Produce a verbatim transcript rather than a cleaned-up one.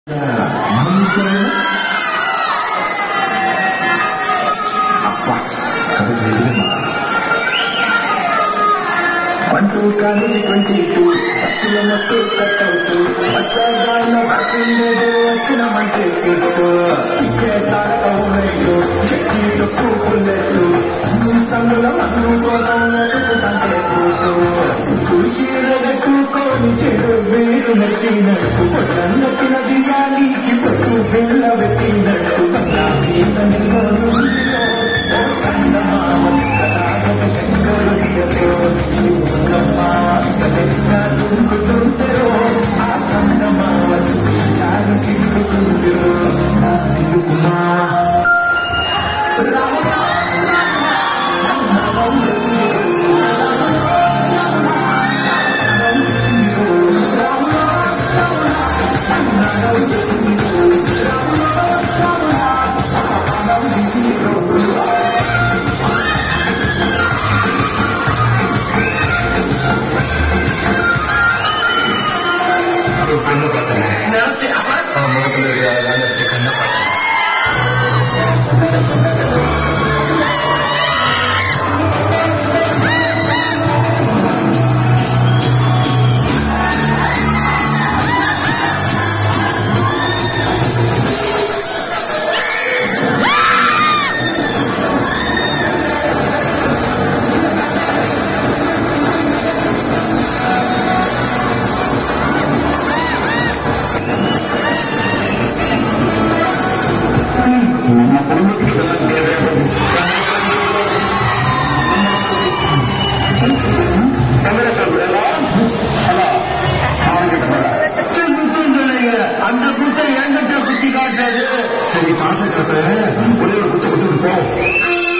அப்பா அதுக்கு எழுதுமா One two twenty twenty two, still a must cut out. What's a guy no vaccine? They what's in a monkey suit? Tickets are over you. Check it to pull it to. Some some la manu ko na to tante photo. Kuchi re ku ko ni chero veeru nesina. Tu janna kina diyani ki patu bella vetina. Tu balla veena ni sonu. Sanna mama sikala ka shankar chero. சரி பாச கட்ட ஒரே ஒரு குத்த கொடுத்து